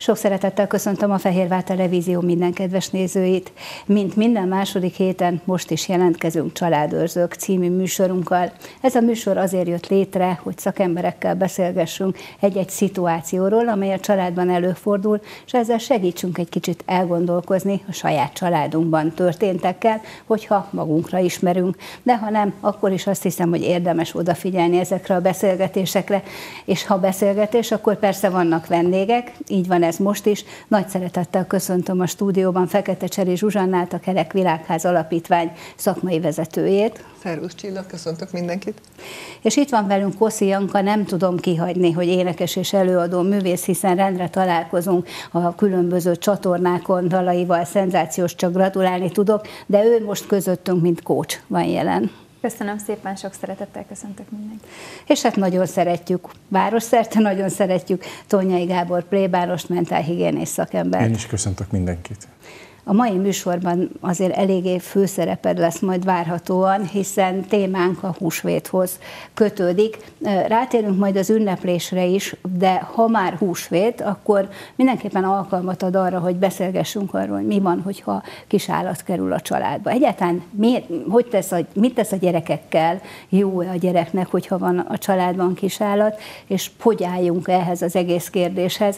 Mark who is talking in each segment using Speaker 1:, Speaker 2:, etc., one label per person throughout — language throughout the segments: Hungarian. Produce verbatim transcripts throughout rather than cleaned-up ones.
Speaker 1: Sok szeretettel köszöntöm a Fehérvár Televízió minden kedves nézőit. Mint minden második héten most is jelentkezünk Családőrzők című műsorunkkal. Ez a műsor azért jött létre, hogy szakemberekkel beszélgessünk egy-egy szituációról, amely a családban előfordul, és ezzel segítsünk egy kicsit elgondolkozni a saját családunkban történtekkel, hogyha magunkra ismerünk. De ha nem, akkor is azt hiszem, hogy érdemes odafigyelni ezekre a beszélgetésekre, és ha beszélgetés, akkor persze vannak vendégek, így van ez most is. Nagy szeretettel köszöntöm a stúdióban Fekete Cseri Zsuzsannát, a Kerek Világház Alapítvány szakmai vezetőjét.
Speaker 2: Szervusz Csilla, köszöntök mindenkit.
Speaker 1: És itt van velünk Koszi Janka, nem tudom kihagyni, hogy énekes és előadó művész, hiszen rendre találkozunk a különböző csatornákon, dalaival, szenzációs, csak gratulálni tudok, de ő most közöttünk, mint coach van jelen.
Speaker 3: Köszönöm szépen, sok szeretettel köszöntök mindenkit.
Speaker 1: És hát nagyon szeretjük, városszerte nagyon szeretjük Tónyai Gábor plébánost, mentálhigiénész szakembert.
Speaker 4: Én is köszöntök mindenkit.
Speaker 1: A mai műsorban azért eléggé főszereped lesz majd várhatóan, hiszen témánk a húsvéthoz kötődik. Rátérünk majd az ünneplésre is, de ha már húsvét, akkor mindenképpen alkalmat ad arra, hogy beszélgessünk arról, hogy mi van, hogyha kisállat kerül a családba. Egyáltalán miért, hogy tesz a, mit tesz a gyerekekkel, jó-e a gyereknek, hogyha van a családban kisállat, és hogy álljunk ehhez az egész kérdéshez.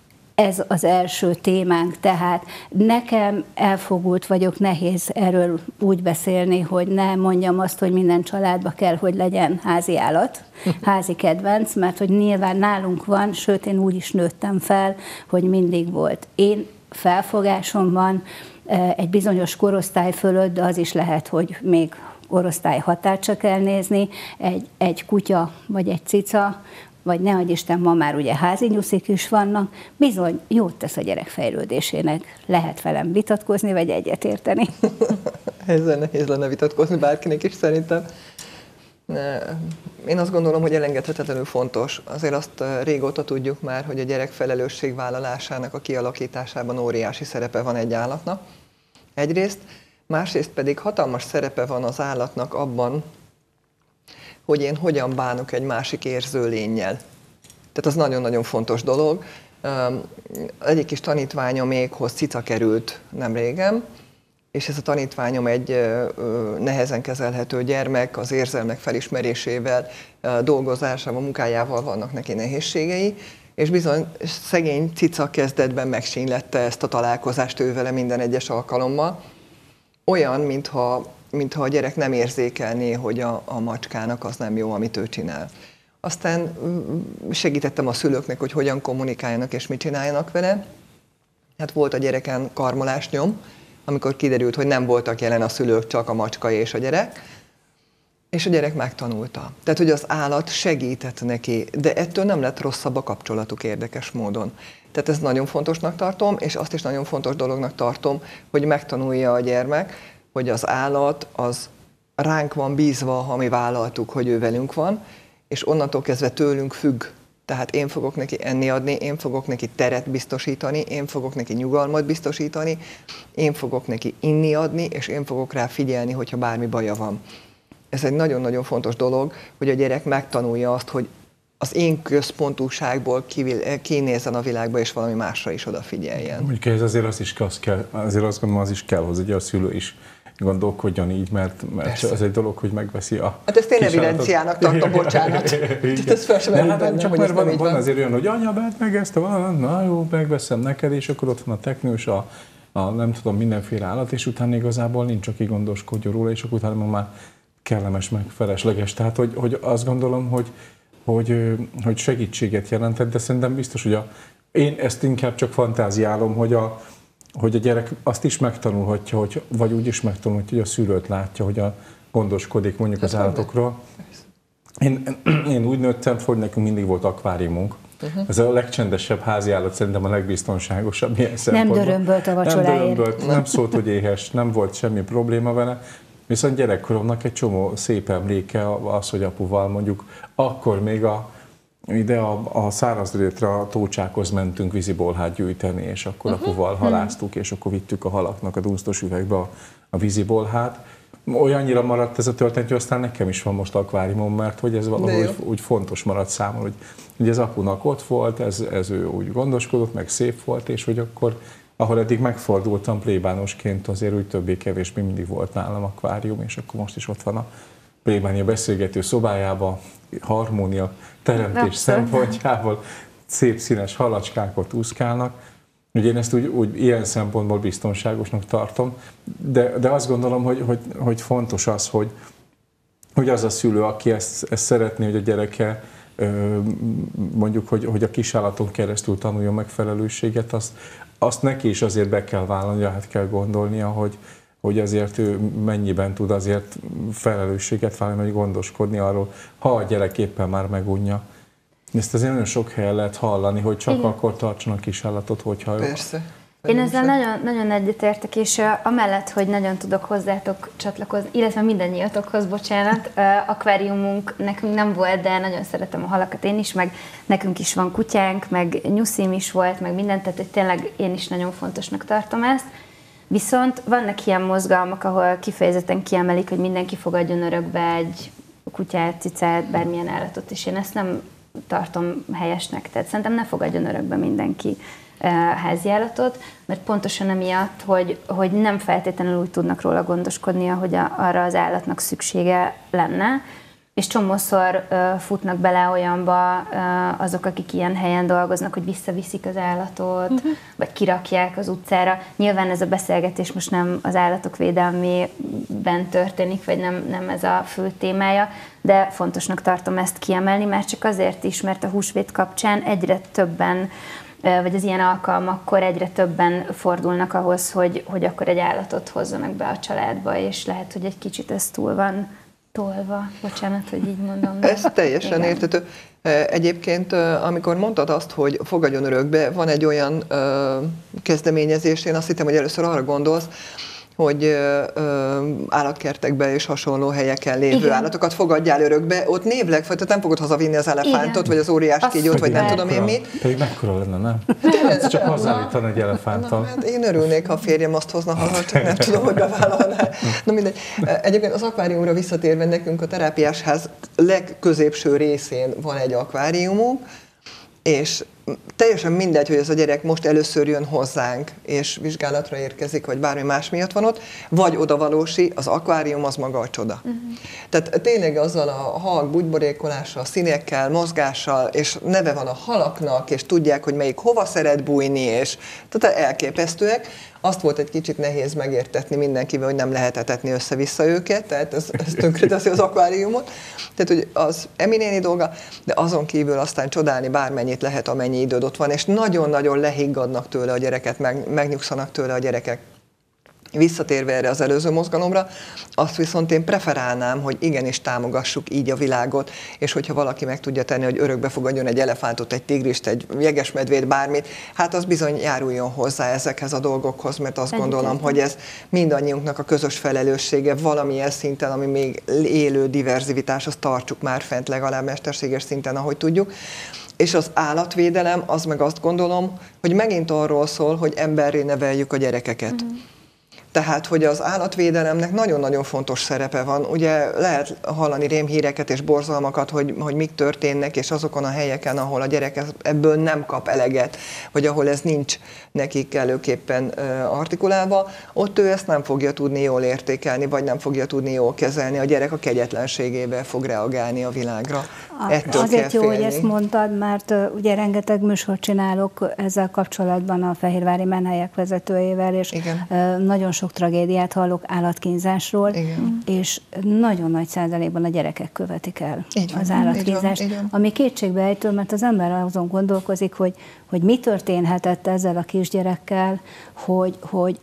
Speaker 1: Ez az első témánk, tehát nekem elfogult vagyok, nehéz erről úgy beszélni, hogy ne mondjam azt, hogy minden családba kell, hogy legyen házi állat, házi kedvenc, mert hogy nyilván nálunk van, sőt én úgy is nőttem fel, hogy mindig volt. Én felfogásom van egy bizonyos korosztály fölött, de az is lehet, hogy még korosztály határt csak kell nézni, egy, egy kutya vagy egy cica, vagy ne adj Isten, ma már ugye házi nyuszik is vannak, bizony jót tesz a gyerek fejlődésének. Lehet velem vitatkozni, vagy egyetérteni.
Speaker 2: Ezzel nehéz lenne vitatkozni bárkinek is szerintem. Én azt gondolom, hogy elengedhetetlenül fontos. Azért azt régóta tudjuk már, hogy a gyerek felelősségvállalásának a kialakításában óriási szerepe van egy állatnak. Egyrészt, másrészt pedig hatalmas szerepe van az állatnak abban, hogy én hogyan bánok egy másik érző lénnyel. Tehát az nagyon-nagyon fontos dolog. Egyik kis tanítványomékhoz cica került nem régen, és ez a tanítványom egy nehezen kezelhető gyermek, az érzelmek felismerésével, dolgozásával, munkájával vannak neki nehézségei, és bizony szegény cica kezdetben megsínylette ezt a találkozást ő vele minden egyes alkalommal. Olyan, mintha mintha a gyerek nem érzékelné, hogy a, a macskának az nem jó, amit ő csinál. Aztán segítettem a szülőknek, hogy hogyan kommunikáljanak és mit csináljanak vele. Hát volt a gyereken karmolásnyom, amikor kiderült, hogy nem voltak jelen a szülők, csak a macska és a gyerek, és a gyerek megtanulta. Tehát, hogy az állat segített neki, de ettől nem lett rosszabb a kapcsolatuk érdekes módon. Tehát ezt nagyon fontosnak tartom, és azt is nagyon fontos dolognak tartom, hogy megtanulja a gyermek, hogy az állat az ránk van bízva, ha mi vállaltuk, hogy ő velünk van, és onnantól kezdve tőlünk függ. Tehát én fogok neki enni adni, én fogok neki teret biztosítani, én fogok neki nyugalmat biztosítani, én fogok neki inni adni, és én fogok rá figyelni, hogyha bármi baja van. Ez egy nagyon-nagyon fontos dolog, hogy a gyerek megtanulja azt, hogy az én központúságból kinézzen a világba, és valami másra is odafigyeljen.
Speaker 4: Mondjuk ez azért az is az kell, azért azt gondolom, az is kell hozzá, a szülő is gondolkodjon így, mert, mert az egy dolog, hogy megveszi a...
Speaker 2: Hát ezt én evidenciának tartom, bocsánat. Ez fel sem
Speaker 4: hát bennem, csak hogy mert van, van azért olyan, hogy anya, vedd meg ezt, na jó, megveszem neked, és akkor ott van a teknős, a, a nem tudom, mindenféle állat, és utána igazából nincs, aki gondoskodjon róla, és akkor utána már kellemes, meg felesleges. Tehát, hogy, hogy azt gondolom, hogy Hogy, hogy segítséget jelentett, de szerintem biztos, hogy a, én ezt inkább csak fantáziálom, hogy a, hogy a gyerek azt is megtanulhatja, hogy, vagy úgy is megtanulhatja, hogy a szülőt látja, hogy a, gondoskodik mondjuk az állatokról. Én, én úgy nőttem, hogy nekünk mindig volt akváriumunk. Uh-huh. Ez a legcsendesebb háziállat, szerintem a legbiztonságosabb ilyen szempontból.
Speaker 1: Nem dörömbölt a vacsoráért.
Speaker 4: Nem dörömbölt, nem szólt, hogy éhes, nem volt semmi probléma vele. Viszont gyerekkoromnak egy csomó szép emléke az, hogy apuval mondjuk akkor még a, ide a, a szárazrétre a tócsákhoz mentünk vízibolhát gyűjteni, és akkor uh-huh. apuval haláztuk, és akkor vittük a halaknak a dunsztos üvegbe a, a vízibolhát. olyannyira maradt ez a történet, hogy aztán nekem is van most akváriumom, mert hogy ez valahogy úgy fontos maradt számomra, hogy, hogy az apunak ott volt, ez, ez ő úgy gondoskodott, meg szép volt, és hogy akkor, ahol eddig megfordultam plébánosként, azért úgy többé-kevésbé mindig volt nálam akvárium, és akkor most is ott van a plébánia beszélgető szobájába, harmónia, teremtés szempontjából, szép színes halacskák ott úszkálnak. Ugye én ezt úgy, úgy ilyen szempontból biztonságosnak tartom, de, de azt gondolom, hogy, hogy, hogy fontos az, hogy, hogy az a szülő, aki ezt, ezt szeretné, hogy a gyereke mondjuk, hogy, hogy a kisállaton keresztül tanuljon meg felelősséget, azt, azt neki is azért be kell vállalni, hát kell gondolnia, hogy, hogy azért ő mennyiben tud azért felelősséget vállalni, hogy gondoskodni arról, ha a gyerek éppen már megunja. Ezt azért nagyon sok helyen lehet hallani, hogy csak igen, akkor tartsanak kisállatot, hogyha...
Speaker 2: Persze.
Speaker 3: Én ezzel nagyon, nagyon egyetértek, és uh, amellett, hogy nagyon tudok hozzátok csatlakozni, illetve mindannyiatokhoz, bocsánat, uh, akváriumunk nekünk nem volt, de nagyon szeretem a halakat én is, meg nekünk is van kutyánk, meg nyuszim is volt, meg mindent, tehát hogy tényleg én is nagyon fontosnak tartom ezt. Viszont vannak ilyen mozgalmak, ahol kifejezetten kiemelik, hogy mindenki fogadjon örökbe egy kutyát, cicát, bármilyen állatot, és én ezt nem tartom helyesnek. Tehát szerintem ne fogadjon örökbe mindenki háziállatot, mert pontosan emiatt, hogy, hogy nem feltétlenül úgy tudnak róla gondoskodni, ahogy a, arra az állatnak szüksége lenne, és csomószor uh, futnak bele olyanba uh, azok, akik ilyen helyen dolgoznak, hogy visszaviszik az állatot, uh-huh. vagy kirakják az utcára. Nyilván ez a beszélgetés most nem az állatok védelmében történik, vagy nem, nem ez a fő témája, de fontosnak tartom ezt kiemelni, már csak azért is, mert a húsvét kapcsán egyre többen, vagy az ilyen alkalmakkor egyre többen fordulnak ahhoz, hogy, hogy akkor egy állatot hozzanak be a családba, és lehet, hogy egy kicsit ez túl van tolva. Bocsánat, hogy így mondom.
Speaker 2: Ez teljesen igen, érthető. Egyébként, amikor mondtad azt, hogy fogadjon örökbe, van egy olyan kezdeményezés, én azt hittem, hogy először arra gondolsz, hogy ö, ö, állatkertekbe és hasonló helyeken lévő igen, állatokat fogadjál örökbe, ott névleg, tehát nem fogod hazavinni az elefántot, igen, vagy az óriás kígyót, vagy nem tudom én mit.
Speaker 4: Pedig mekkora lenne, nem? Ez csak hazállítani egy elefánttal.
Speaker 2: Hát én örülnék, ha a férjem azt hozna haza, csak nem tudom, hogy bevállalná. Na mindegy. Egyébként az akváriumra visszatérve, nekünk a terápiás ház legközépső részén van egy akváriumunk, és teljesen mindegy, hogy ez a gyerek most először jön hozzánk, és vizsgálatra érkezik, vagy bármi más miatt van ott, vagy odavalósi, az akvárium az maga a csoda. Uh-huh. Tehát tényleg azzal a halk bugyborékolással, színekkel, mozgással, és neve van a halaknak, és tudják, hogy melyik hova szeret bújni, és tehát elképesztőek. Azt volt egy kicsit nehéz megértetni mindenkivel, hogy nem lehet etetni össze-vissza őket, tehát ez, ez tönkreteszi az akváriumot. Tehát, hogy az Emi néni dolga, de azon kívül aztán csodálni bármennyit lehet, amennyi időd ott van, és nagyon-nagyon lehiggadnak tőle a gyereket, meg, megnyugszanak tőle a gyerekek. Visszatérve erre az előző mozgalomra, azt viszont én preferálnám, hogy igenis támogassuk így a világot, és hogyha valaki meg tudja tenni, hogy örökbe fogadjon egy elefántot, egy tigrist, egy jegesmedvét, bármit, hát az bizony járuljon hozzá ezekhez a dolgokhoz, mert azt gondolom, hogy ez mindannyiunknak a közös felelőssége valamilyen szinten, ami még élő diverzivitás, azt tartsuk már fent legalább mesterséges szinten, ahogy tudjuk. És az állatvédelem, az meg azt gondolom, hogy megint arról szól, hogy emberré neveljük a gyerekeket. Mm. Tehát, hogy az állatvédelemnek nagyon-nagyon fontos szerepe van. Ugye lehet hallani rémhíreket és borzalmakat, hogy, hogy mik történnek, és azokon a helyeken, ahol a gyerek ebből nem kap eleget, vagy ahol ez nincs nekik kellőképpen artikulálva, ott ő ezt nem fogja tudni jól értékelni, vagy nem fogja tudni jól kezelni. A gyerek a kegyetlenségével fog reagálni a világra. Ettől
Speaker 1: Azért jó,
Speaker 2: félni.
Speaker 1: hogy ezt mondtad, mert uh, ugye rengeteg műsort csinálok ezzel kapcsolatban a Fehérvári Menhelyek vezetőjével, és uh, nagyon sok tragédiát hallok állatkínzásról, igen, és nagyon nagy százalékban a gyerekek követik el így az van, állatkínzást, így van, így van. Ami kétségbeejtő, mert az ember azon gondolkozik, hogy, hogy mi történhetett ezzel a kisgyerekkel, hogy, hogy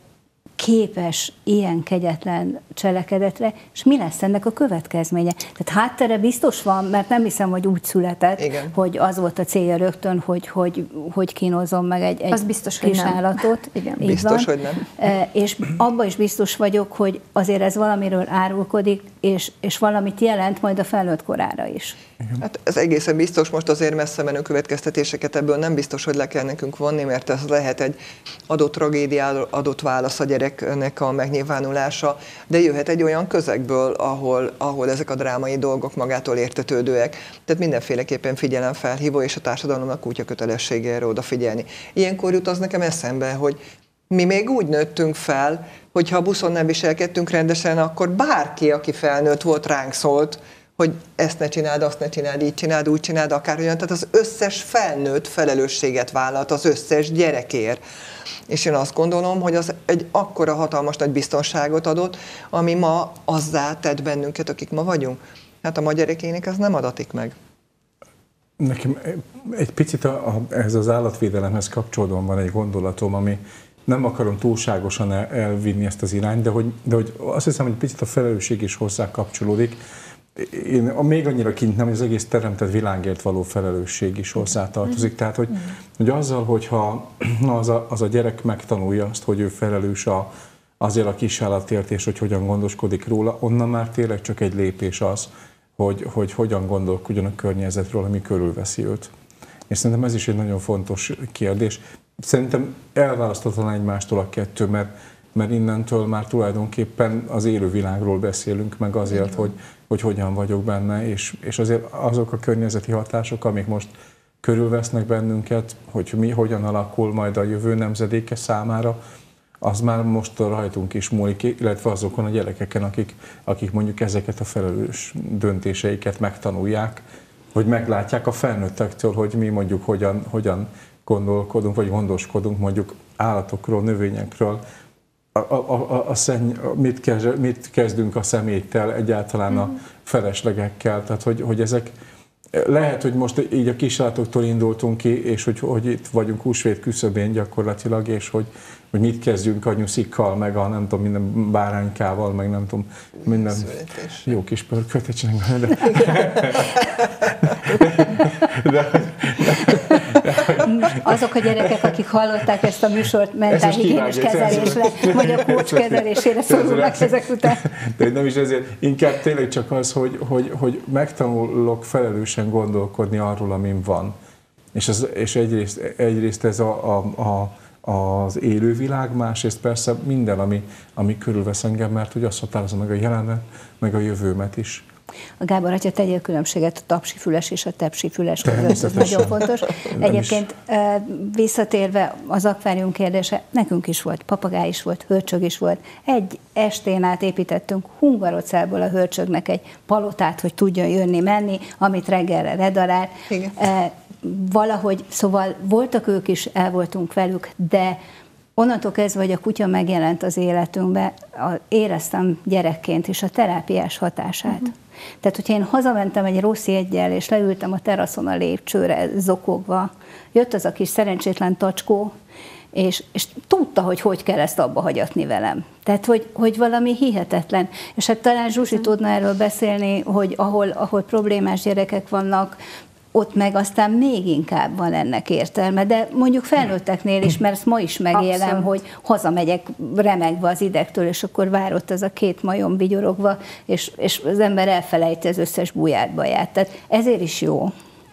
Speaker 1: képes ilyen kegyetlen cselekedetre, és mi lesz ennek a következménye? Tehát háttere biztos van, mert nem hiszem, hogy úgy született, igen, hogy az volt a célja rögtön, hogy, hogy, hogy kínozzon meg egy, egy
Speaker 3: biztos,
Speaker 1: kis állatot.
Speaker 2: Igen. Biztos, van. Hogy nem.
Speaker 1: És abban is biztos vagyok, hogy azért ez valamiről árulkodik, és, és valamit jelent majd a felnőtt korára is.
Speaker 2: Hát ez egészen biztos, most azért messze menő következtetéseket ebből nem biztos, hogy le kell nekünk vonni, mert ez lehet egy adott tragédiára adott válasz a gyereknek a megnyilvánulása, de jöhet egy olyan közegből, ahol, ahol ezek a drámai dolgok magától értetődőek. Tehát mindenféleképpen figyelemfelhívó, és a társadalomnak kutya kötelessége erre odafigyelni. Ilyenkor jut az nekem eszembe, hogy mi még úgy nőttünk fel, hogy ha a buszon nem viselkedtünk rendesen, akkor bárki, aki felnőtt volt, ránk szólt, hogy ezt ne csináld, azt ne csináld, így csináld, úgy csináld, akárhogyan. Tehát az összes felnőtt felelősséget vállalt az összes gyerekért. És én azt gondolom, hogy az egy akkora hatalmas nagy biztonságot adott, ami ma azzá tett bennünket, akik ma vagyunk. Hát a ma gyerekének ez nem adatik meg.
Speaker 4: Nekem egy picit a, a, ez az állatvédelemhez kapcsolódóan van egy gondolatom, ami nem akarom túlságosan el, elvinni ezt az irányt, de hogy, de hogy azt hiszem, hogy picit a felelősség is hozzá kapcsolódik. Én még annyira kint nem, hogy az egész teremtett világért való felelősség is hozzátartozik. Tehát, hogy, hogy azzal, hogyha az a, az a gyerek megtanulja azt, hogy ő felelős a, azért a kisállatért, és hogy hogyan gondoskodik róla, onnan már tényleg csak egy lépés az, hogy, hogy hogyan gondolkodjon a környezetről, ami körülveszi őt. És szerintem ez is egy nagyon fontos kérdés. Szerintem elválaszthatatlan egymástól a kettő, mert, mert innentől már tulajdonképpen az élővilágról beszélünk, meg azért, hogy, hogy hogyan vagyok benne, és, és azért azok a környezeti hatások, amik most körülvesznek bennünket, hogy mi hogyan alakul majd a jövő nemzedéke számára, az már most rajtunk is múlik, illetve azokon a gyerekeken, akik, akik mondjuk ezeket a felelős döntéseiket megtanulják, hogy meglátják a felnőttektől, hogy mi mondjuk hogyan, hogyan gondolkodunk, vagy gondoskodunk mondjuk állatokról, növényekről, a, a, a, a szenny, mit, kezd, mit kezdünk a szeméttel, egyáltalán a feleslegekkel, tehát hogy, hogy ezek, lehet, hogy most így a kislátatoktól indultunk ki, és hogy, hogy itt vagyunk húsvét küszöbén gyakorlatilag, és hogy, hogy mit kezdjünk a nyuszikkal, meg a nem tudom, minden báránykával, meg nem tudom, minden
Speaker 2: Születés.
Speaker 4: Jó kis pörköt csinálunk. De, de,
Speaker 1: Azok a gyerekek, akik hallották ezt a műsort, mentálhigiénés kezelésre, vagy a kócs kezelésére szorulnak ezek után.
Speaker 4: De nem is ezért, inkább tényleg csak az, hogy, hogy, hogy megtanulok felelősen gondolkodni arról, amin van. És, ez, és egyrészt, egyrészt ez a, a, a az élővilág, másrészt persze minden, ami, ami körülvesz engem, mert hogy azt határozza meg a jelenet, meg a jövőmet is.
Speaker 1: A Gábor, hogyha tegyél különbséget a tapsifüles és a tepsifüles között, ez nagyon fontos. Egyébként visszatérve az akvárium kérdése, nekünk is volt, papagáj is volt, hörcsög is volt. Egy estén át építettünk Hungarocából a hörcsögnek egy palotát, hogy tudjon jönni-menni, amit reggelre redarált. Igen. Valahogy, szóval voltak ők is, el voltunk velük, de onnantól kezdve, hogy a kutya megjelent az életünkbe, éreztem gyerekként is a terápiás hatását. Uh-huh. Tehát, hogyha én hazamentem egy rossz jeggyel, és leültem a teraszon a lépcsőre zokogva, jött az a kis szerencsétlen tacskó, és, és tudta, hogy hogy kell ezt abba hagyatni velem. Tehát, hogy, hogy valami hihetetlen. És hát talán Zsuzsi tudna erről beszélni, hogy ahol, ahol problémás gyerekek vannak, ott meg aztán még inkább van ennek értelme, de mondjuk felnőtteknél is, mert ezt ma is megélem, abszolút, hogy hazamegyek remegve az idegtől, és akkor vár ott ez a két majom vigyorogva, és, és az ember elfelejti az összes buját baját. Tehát ezért is jó.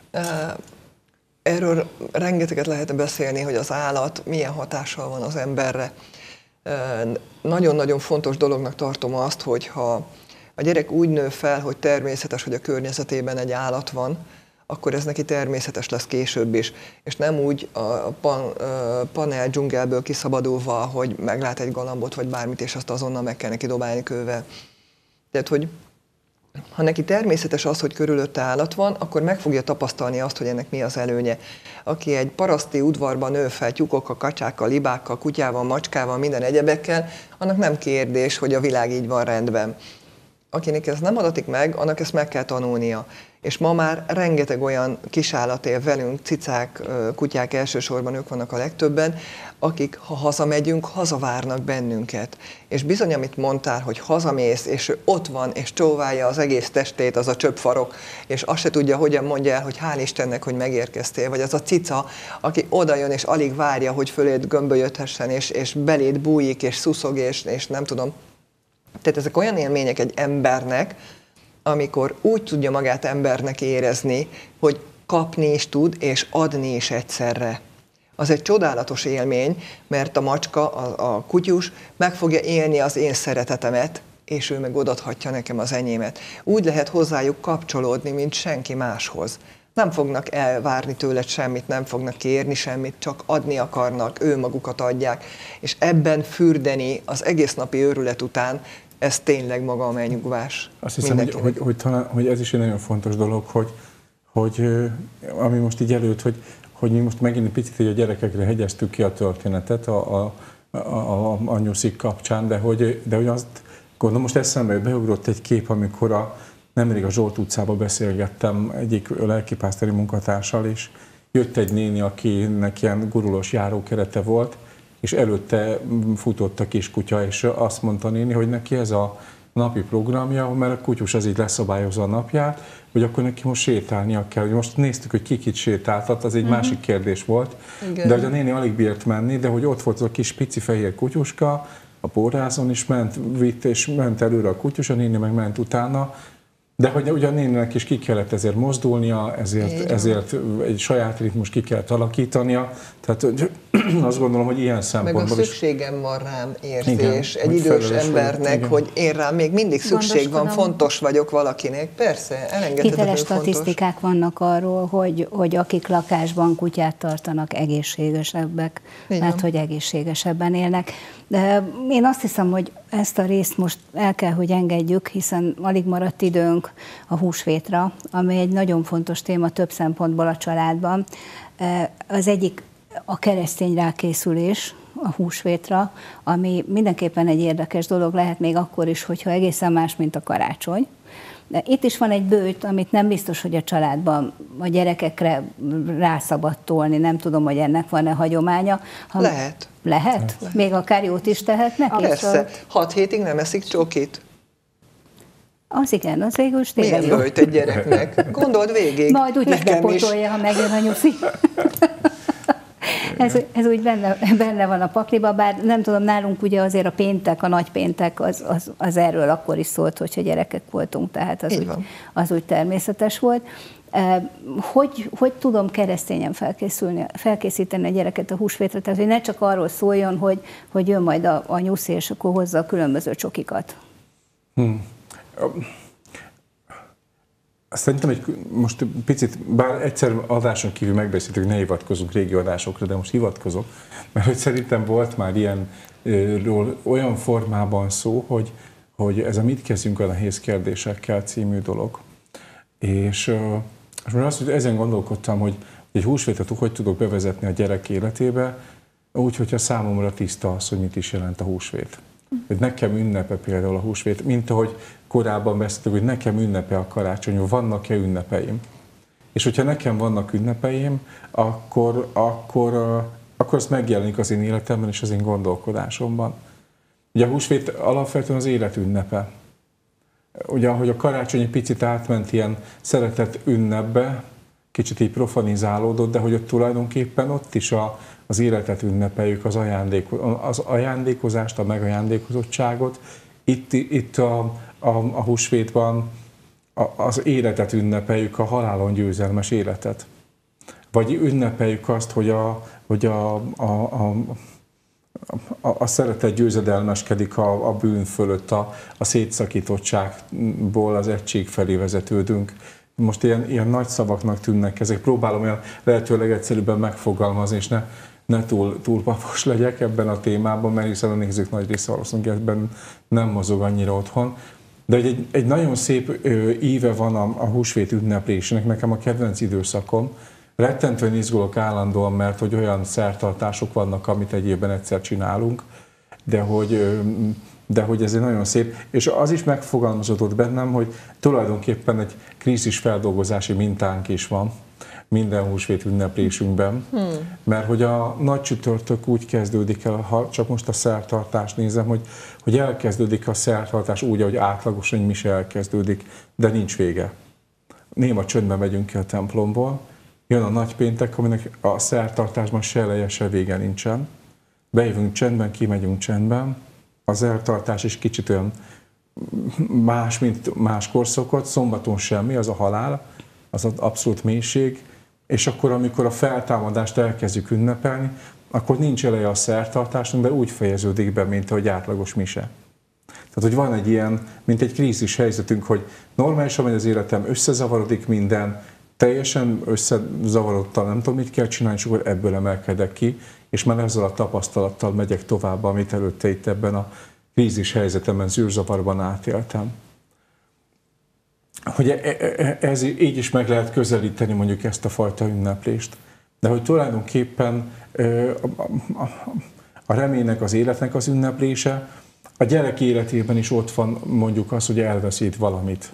Speaker 2: Erről rengeteget lehet beszélni, hogy az állat milyen hatással van az emberre. Nagyon-nagyon fontos dolognak tartom azt, hogyha a gyerek úgy nő fel, hogy természetes, hogy a környezetében egy állat van, akkor ez neki természetes lesz később is, és nem úgy a pan, panel dzsungelből kiszabadulva, hogy meglát egy galambot, vagy bármit, és azt azonnal meg kell neki dobálni kővel. Tehát, hogy ha neki természetes az, hogy körülötte állat van, akkor meg fogja tapasztalni azt, hogy ennek mi az előnye. Aki egy paraszti udvarban nő fel tyúkokkal, kacsákkal, libákkal, kutyával, macskával, minden egyebekkel, annak nem kérdés, hogy a világ így van rendben. Akinek ez nem adatik meg, annak ezt meg kell tanulnia. És ma már rengeteg olyan kisállat él velünk, cicák, kutyák elsősorban, ők vannak a legtöbben, akik, ha hazamegyünk, hazavárnak bennünket. És bizony, amit mondtál, hogy hazamész, és ő ott van, és csóválja az egész testét, az a csöpfarok, és azt se tudja, hogyan mondja el, hogy hál' Istennek, hogy megérkeztél, vagy az a cica, aki odajön, és alig várja, hogy fölét gömbölyödhessen, és, és beléd bújik, és szuszog, és, és nem tudom. Tehát ezek olyan élmények egy embernek, amikor úgy tudja magát embernek érezni, hogy kapni is tud, és adni is egyszerre. Az egy csodálatos élmény, mert a macska, a, a kutyus meg fogja élni az én szeretetemet, és ő meg odaadhatja nekem az enyémet. Úgy lehet hozzájuk kapcsolódni, mint senki máshoz. Nem fognak elvárni tőled semmit, nem fognak kérni semmit, csak adni akarnak, ő magukat adják. És ebben fürdeni az egész napi őrület után, ez tényleg maga a megnyugvás.
Speaker 4: Azt hiszem, hogy, hogy, hogy, talán, hogy ez is egy nagyon fontos dolog, hogy, hogy ami most így előtt, hogy, hogy mi most megint egy picit a gyerekekre hegyeztük ki a történetet a, a, a, a, a nyuszik kapcsán, de hogy, de hogy azt gondolom, most eszembe beugrott egy kép, amikor a, nemrég a Zsolt utcában beszélgettem egyik lelkipásztori munkatársal, és jött egy néni, akinek ilyen gurulós járókerete volt, és előtte futott a kiskutya, és azt mondta néni, hogy neki ez a napi programja, mert a kutyus az így leszabályozza a napját, hogy akkor neki most sétálnia kell. Most néztük, hogy ki kit sétáltat, az egy uh-huh. másik kérdés volt, igen. De hogy a néni alig bírt menni, de hogy ott volt az a kis pici fehér kutyuska a pórázon, és ment, vitt, és ment előre a kutyus, a néni meg ment utána, de hogy ugye a néninek is ki kellett ezért mozdulnia, ezért, ezért egy saját ritmus ki kellett alakítania. Tehát azt gondolom, hogy ilyen szempontból
Speaker 2: meg a szükségem van rám érzés,
Speaker 4: igen,
Speaker 2: egy idős embernek, vagyok, hogy én rám még mindig szükség van, fontos vagyok valakinek. Persze, elengedhetetlenül
Speaker 1: hiteles
Speaker 2: fontos.
Speaker 1: statisztikák vannak arról, hogy, hogy akik lakásban kutyát tartanak, egészségesebbek, igen. mert hogy egészségesebben élnek. De én azt hiszem, hogy ezt a részt most el kell, hogy engedjük, hiszen alig maradt időnk a húsvétra, ami egy nagyon fontos téma több szempontból a családban. Az egyik a keresztény rákészülés a húsvétra, ami mindenképpen egy érdekes dolog lehet még akkor is, hogyha egészen más, mint a karácsony. De itt is van egy bőjt, amit nem biztos, hogy a családban a gyerekekre rá szabad tolni, nem tudom, hogy ennek van-e hagyománya. Ha
Speaker 2: lehet.
Speaker 1: Lehet? Lehet? Még akár jót is tehetnek?
Speaker 2: Persze. Hat hétig nem eszik csokit.
Speaker 1: Az igen, az végül is tényleg jó.
Speaker 2: Milyen bőjt egy gyereknek? Gondold végig.
Speaker 1: Majd úgy is bepótolja, ha megjön a nyuszi. Ez, ez úgy benne, benne van a pakliba, bár nem tudom, nálunk ugye azért a péntek, a nagy péntek az, az, az erről akkor is szólt, hogyha gyerekek voltunk, tehát az, úgy, az úgy természetes volt. Hogy, hogy tudom keresztényen felkészülni, felkészíteni a gyereket a húsvétre, tehát hogy ne csak arról szóljon, hogy, hogy jön majd a, a nyuszi, és akkor hozza a különböző csokikat. Hmm.
Speaker 4: Szerintem egy, most picit, bár egyszer adáson kívül megbeszéltük, hogy ne hivatkozunk régi adásokra, de most hivatkozok, mert hogy szerintem volt már ilyenről olyan formában szó, hogy, hogy ez a mit kezdjünk a nehéz kérdésekkel című dolog. És, és most azt, hogy ezen gondolkodtam, hogy egy húsvétet hogy tudok bevezetni a gyerek életébe, úgy, hogyha számomra tiszta az, hogy mit is jelent a húsvét. Hogy nekem ünnepe például a húsvét, mint ahogy korábban beszéltük, hogy nekem ünnepe a karácsony, vannak-e ünnepeim. És hogyha nekem vannak ünnepeim, akkor, akkor, akkor az megjelenik az én életemben és az én gondolkodásomban. Ugye a húsvét alapvetően az élet ünnepe. Ugye, ahogy a karácsony egy picit átment ilyen szeretett ünnepbe, kicsit így profanizálódott, de hogy ott tulajdonképpen ott is a, az életet ünnepeljük, az, ajándéko, az ajándékozást, a megajándékozottságot. Itt, itt a, a, a húsvétban a, az életet ünnepeljük, a halálon győzelmes életet. Vagy ünnepeljük azt, hogy a, hogy a, a, a, a, a szeretet győzedelmeskedik a, a bűn fölött, a, a szétszakítottságból az egység felé vezetődünk. Most ilyen, ilyen nagy szavaknak tűnnek ezek, próbálom olyan lehetőleg egyszerűbben megfogalmazni, és ne, ne túl, túl papos legyek ebben a témában, mert hiszen a nézők nagy része valószínűleg ebben nem mozog annyira otthon. De egy, egy nagyon szép ö, íve van a, a húsvét ünneplésének, nekem a kedvenc időszakom. Rettentően izgulok állandóan, mert hogy olyan szertartások vannak, amit egy évben egyszer csinálunk, de hogy... Ö, de hogy ez egy nagyon szép, és az is megfogalmazódott bennem, hogy tulajdonképpen egy krízisfeldolgozási mintánk is van minden húsvét ünneplésünkben, hmm. mert hogy a nagy csütörtök úgy kezdődik el, ha csak most a szertartást nézem, hogy, hogy elkezdődik a szertartás úgy, ahogy átlagosan egy mise elkezdődik, de nincs vége. Néma csöndben megyünk ki a templomból, jön a nagypéntek, aminek a szertartásban se eleje, se vége nincsen. Bejövünk csendben, kimegyünk csendben, az eltartás is kicsit olyan más, mint máskor szokott, szombaton semmi, az a halál, az az abszolút mélység, és akkor, amikor a feltámadást elkezdjük ünnepelni, akkor nincs eleje a szertartásnak, de úgy fejeződik be, mint ahogy átlagos mise. Tehát, hogy van egy ilyen, mint egy krízis helyzetünk, hogy normálisan megy az életem, összezavarodik minden, teljesen összezavarodtam, nem tudom, mit kell csinálni, és akkor ebből emelkedek ki, és már ezzel a tapasztalattal megyek tovább, amit előtte itt ebben a krízis helyzetemben, zűrzavarban átéltem. Hogy ez így is meg lehet közelíteni mondjuk ezt a fajta ünneplést. De hogy tulajdonképpen a reménynek, az életnek az ünneplése, a gyerek életében is ott van mondjuk az, hogy elveszít valamit.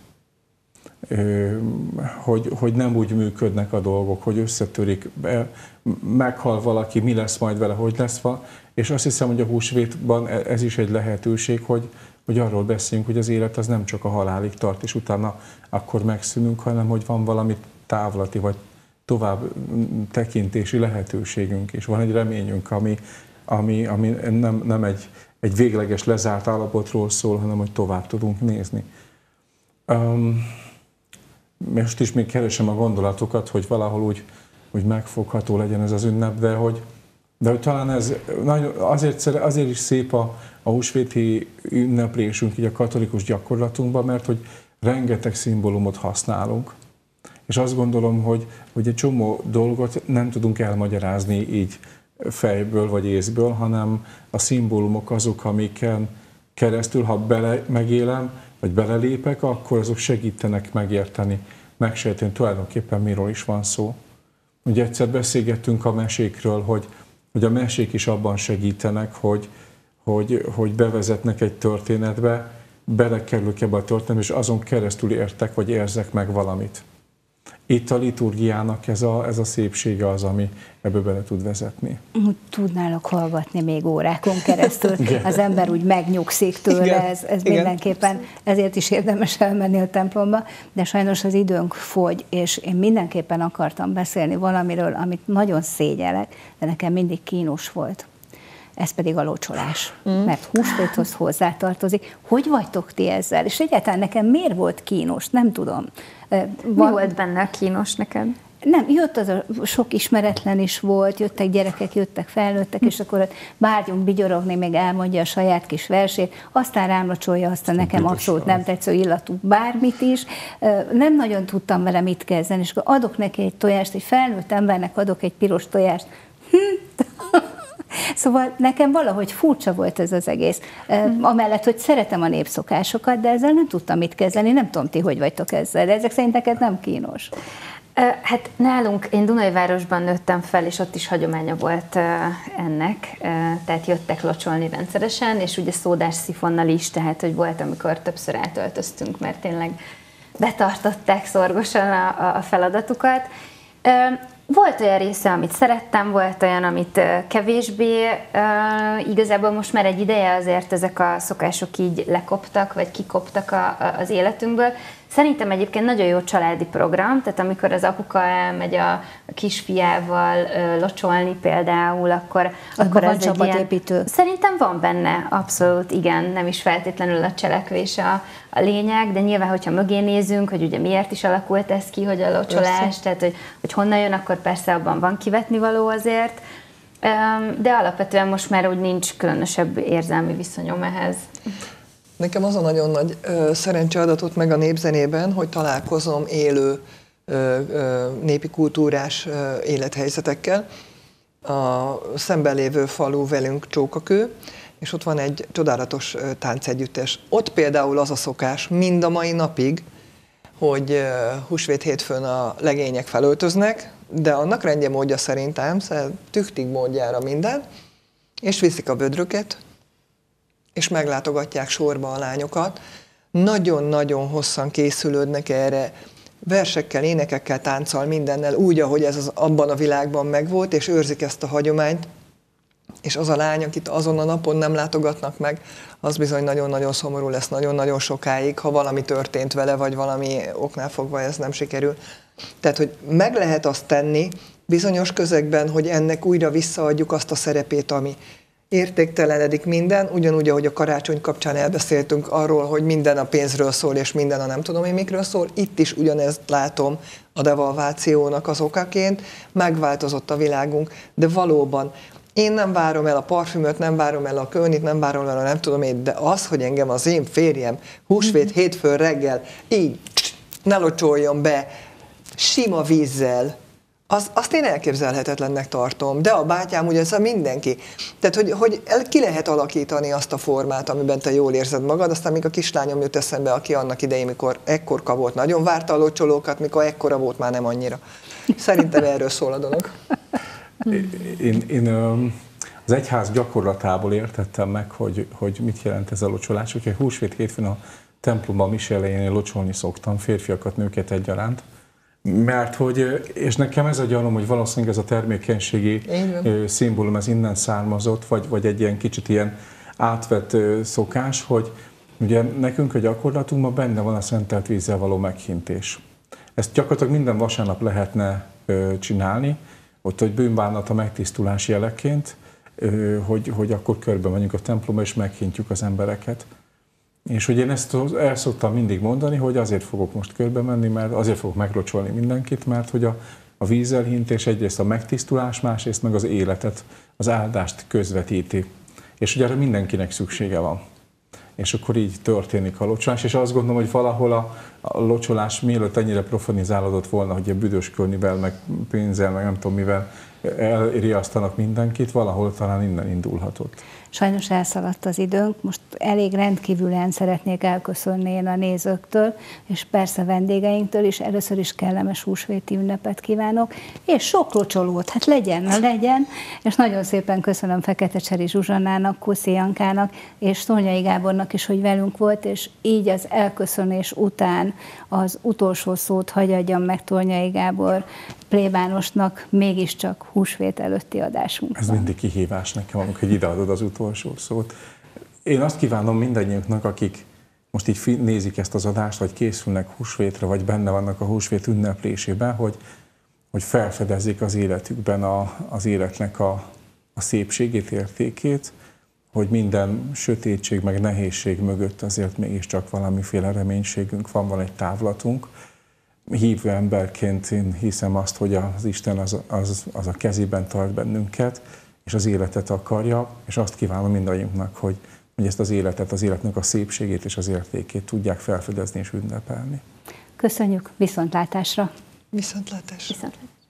Speaker 4: Hogy, hogy nem úgy működnek a dolgok, hogy összetörik, meghal valaki, mi lesz majd vele, hogy lesz vala. És azt hiszem, hogy a húsvétban ez is egy lehetőség, hogy, hogy arról beszéljünk, hogy az élet az nem csak a halálig tart, és utána akkor megszűnünk, hanem hogy van valami távlati vagy tovább tekintési lehetőségünk, és van egy reményünk, ami, ami, ami nem, nem egy, egy végleges lezárt állapotról szól, hanem hogy tovább tudunk nézni. Um, most is még keresem a gondolatokat, hogy valahol úgy, úgy megfogható legyen ez az ünnep, de hogy, de hogy talán ez azért, azért is szép a, a húsvéti ünneplésünk így a katolikus gyakorlatunkban, mert hogy rengeteg szimbólumot használunk. És azt gondolom, hogy, hogy egy csomó dolgot nem tudunk elmagyarázni így fejből vagy észből, hanem a szimbólumok azok, amiken keresztül, ha bele megélem, vagy belelépek, akkor azok segítenek megérteni, megsejteni tulajdonképpen miről is van szó. Ugye egyszer beszélgettünk a mesékről, hogy, hogy a mesék is abban segítenek, hogy, hogy, hogy bevezetnek egy történetbe, belekerülök ebbe a történetbe, és azon keresztül értek, vagy érzek meg valamit. Itt a liturgiának ez a, ez a szépsége az, ami ebből bele tud vezetni.
Speaker 1: Tudnálok hallgatni még órákon keresztül, az ember úgy megnyugszik tőle, ez, ez mindenképpen, ezért is érdemes elmenni a templomba, de sajnos az időnk fogy, és én mindenképpen akartam beszélni valamiről, amit nagyon szégyellek, de nekem mindig kínos volt. Ez pedig a locsolás, mm. mert húsvéthoz hozzátartozik. Hogy vagytok ti ezzel? És egyáltalán nekem miért volt kínos? Nem tudom.
Speaker 3: Mi Van... volt benne a kínos neked?
Speaker 1: Nem, jött az a sok ismeretlen is volt, jöttek gyerekek, jöttek felnőttek, és akkor ott bárgyunk vigyorogni, még elmondja a saját kis versét, aztán rám locsolja azt a nekem abszolút nem tetsző illatú bármit is. Nem nagyon tudtam vele mit kezdeni, és akkor adok neki egy tojást, egy felnőtt embernek adok egy piros tojást. Hm. Szóval nekem valahogy furcsa volt ez az egész. Amellett, hogy szeretem a népszokásokat, de ezzel nem tudtam mit kezdeni, nem tudom ti, hogy vagytok ezzel, de ezek szerint neked nem kínos.
Speaker 3: Hát nálunk, én Dunajvárosban nőttem fel, és ott is hagyománya volt ennek, tehát jöttek locsolni rendszeresen, és ugye szódás szifonnal is, tehát hogy volt, amikor többször átöltöztünk, mert tényleg betartották szorgosan a, a feladatukat. Volt olyan része, amit szerettem, volt olyan, amit kevésbé. Igazából most már egy ideje azért ezek a szokások így lekoptak, vagy kikoptak a, a, az életünkből. Szerintem egyébként nagyon jó családi program, tehát amikor az apuka elmegy a kisfiával locsolni például, akkor, akkor
Speaker 1: van csapatépítő.
Speaker 3: Ilyen, szerintem van benne, abszolút, igen, nem is feltétlenül a cselekvés a, a lényeg, de nyilván, hogyha mögé nézünk, hogy ugye miért is alakult ez ki, hogy a locsolás, persze. Tehát hogy, hogy honnan jön, akkor persze abban van kivetnivaló azért, de alapvetően most már úgy nincs különösebb érzelmi viszonyom ehhez.
Speaker 2: Nekem az a nagyon nagy ö, szerencseadatot meg a népzenében, hogy találkozom élő ö, ö, népi kultúrás ö, élethelyzetekkel. A szemben lévő falu velünk Csókakő, és ott van egy csodálatos ö, táncegyüttes. Ott például az a szokás mind a mai napig, hogy ö, húsvét hétfőn a legények felöltöznek, de annak rendje módja szerintem, szóval tüktig módjára minden, és viszik a vödröket, és meglátogatják sorba a lányokat. Nagyon-nagyon hosszan készülődnek erre, versekkel, énekekkel, tánccal, mindennel, úgy, ahogy ez az, abban a világban megvolt, és őrzik ezt a hagyományt, és az a lány, akit azon a napon nem látogatnak meg, az bizony nagyon-nagyon szomorú lesz, nagyon-nagyon sokáig, ha valami történt vele, vagy valami oknál fogva ez nem sikerül. Tehát, hogy meg lehet azt tenni bizonyos közegben, hogy ennek újra visszaadjuk azt a szerepét, ami értéktelenedik minden, ugyanúgy, ahogy a karácsony kapcsán elbeszéltünk arról, hogy minden a pénzről szól, és minden a nem tudom én mikről szól, itt is ugyanezt látom a devalvációnak az okaként, megváltozott a világunk, de valóban én nem várom el a parfümöt, nem várom el a kölnit, nem várom el a nem tudom én, de az, hogy engem az én férjem húsvét hétfőn reggel így ne locsoljon be sima vízzel, Az, azt én elképzelhetetlennek tartom, de a bátyám ugye ez a mindenki. Tehát, hogy, hogy el, ki lehet alakítani azt a formát, amiben te jól érzed magad, aztán még a kislányom jut eszembe, aki annak idején, mikor ekkorka volt, nagyon várta a locsolókat, mikor ekkora volt, már nem annyira. Szerintem erről szól a dolog.
Speaker 4: Én, én az egyház gyakorlatából értettem meg, hogy, hogy mit jelent ez a locsolás. Úgyhogy húsvét hétfőn a templomban mise elején én locsolni szoktam, férfiakat, nőket egyaránt. Mert hogy, és nekem ez a gyanom, hogy valószínűleg ez a termékenységi szimbólum, ez innen származott, vagy, vagy egy ilyen kicsit ilyen átvett szokás, hogy ugye nekünk a gyakorlatunkban benne van a szentelt vízzel való meghintés. Ezt gyakorlatilag minden vasárnap lehetne csinálni, ott, hogy bűnbánat a megtisztulás jeleként, hogy, hogy akkor körbe megyünk a templomba és meghintjük az embereket. És hogy én ezt el szoktam mindig mondani, hogy azért fogok most körbe menni, mert azért fogok meglocsolni mindenkit, mert hogy a, a vízelhintés egyrészt a megtisztulás, másrészt meg az életet, az áldást közvetíti. És ugye erre mindenkinek szüksége van. És akkor így történik a locsolás, és azt gondolom, hogy valahol a, a locsolás mielőtt ennyire profanizálódott volna, hogy a büdös kölnivel, meg pénzzel, meg nem tudom mivel elriasztanak mindenkit, valahol talán innen indulhatott.
Speaker 1: Sajnos elszaladt az időnk, most elég rendkívülen szeretnék elköszönni én a nézőktől, és persze vendégeinktől is. Először is kellemes húsvéti ünnepet kívánok, és sok locsolót, hát legyen, legyen, és nagyon szépen köszönöm Feketecseri Zsuzsannának, Kuszi Jankának, és Tolnyai Gábornak is, hogy velünk volt, és így az elköszönés után az utolsó szót hagy adjam meg Tolnyai Gábor plébánosnak, mégiscsak húsvét előtti adásunk.
Speaker 4: Ez mindig kihívás nekem, amikor ideadod az utolsó szót. Én azt kívánom mindannyiunknak, akik most így nézik ezt az adást, vagy készülnek húsvétre, vagy benne vannak a húsvét ünneplésében, hogy, hogy felfedezzék az életükben a, az életnek a, a szépségét, értékét, hogy minden sötétség, meg nehézség mögött azért mégiscsak valamiféle reménységünk van, van egy távlatunk. Hívő emberként én hiszem azt, hogy az Isten az, az, az a kezében tart bennünket, és az életet akarja, és azt kívánom mindannyiunknak, hogy, hogy ezt az életet, az életnek a szépségét és az értékét tudják felfedezni és ünnepelni.
Speaker 1: Köszönjük, viszontlátásra!
Speaker 2: Viszontlátásra!
Speaker 3: Viszontlátásra.